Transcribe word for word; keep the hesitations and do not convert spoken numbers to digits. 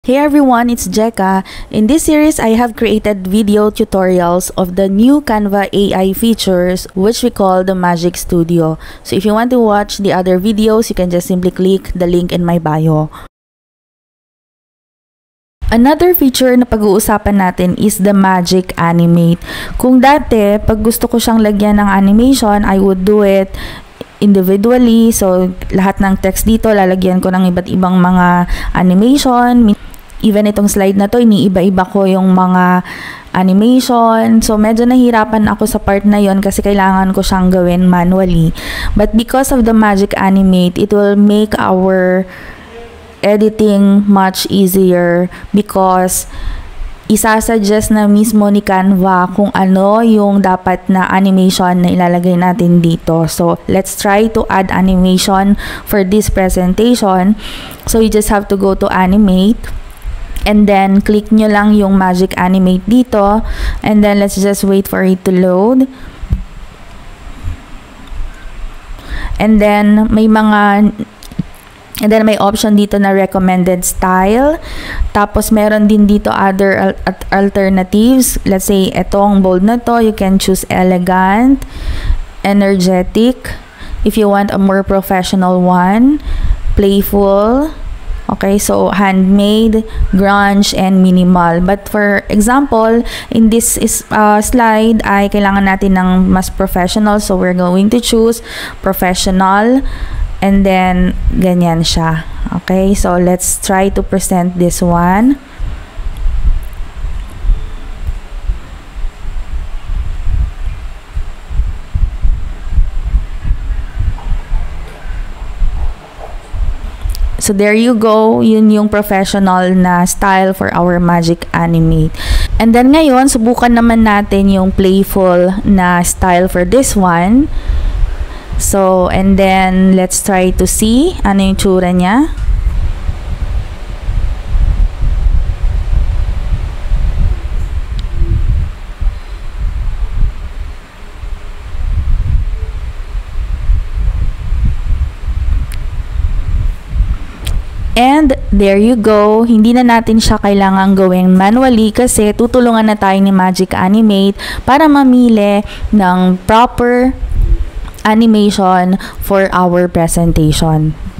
Hey everyone, it's Jeka. In this series, I have created video tutorials of the new Canva A I features, which we call the Magic Studio. So if you want to watch the other videos, you can just simply click the link in my bio. Another feature na pag-uusapan natin is the Magic Animate. Kung dati, pag gusto ko siyang lagyan ng animation, I would do it individually. So, lahat ng text dito, lalagyan ko ng iba't ibang mga animation. Even itong slide na to, iniiba-iba ko yung mga animation. So, medyo nahirapan ako sa part na yon kasi kailangan ko siyang gawin manually. But because of the Magic Animate, it will make our editing much easier because isasuggest na mismo ni Canva kung ano yung dapat na animation na ilalagay natin dito. So, let's try to add animation for this presentation. So, you just have to go to Animate. And then, click nyo lang yung Magic Animate dito. And then, let's just wait for it to load. And then, may mga... And then, may option dito na recommended style. Tapos, meron din dito other al alternatives. Let's say, etong bold na to, you can choose elegant, energetic. If you want a more professional one, playful. Okay, so handmade, grunge, and minimal. But for example, in this is, uh, slide, ay kailangan natin ng mas professional. So, we're going to choose professional. And then, ganyan siya. Okay, so let's try to present this one. So, there you go. Yun yung professional na style for our Magic Animate. And then, ngayon, subukan naman natin yung playful na style for this one. So, and then, let's try to see ano yung tsura niya. And there you go. Hindi na natin siya kailangang gawin manually kasi tutulungan na tayo ni Magic Animate para mamili ng proper animation for our presentation.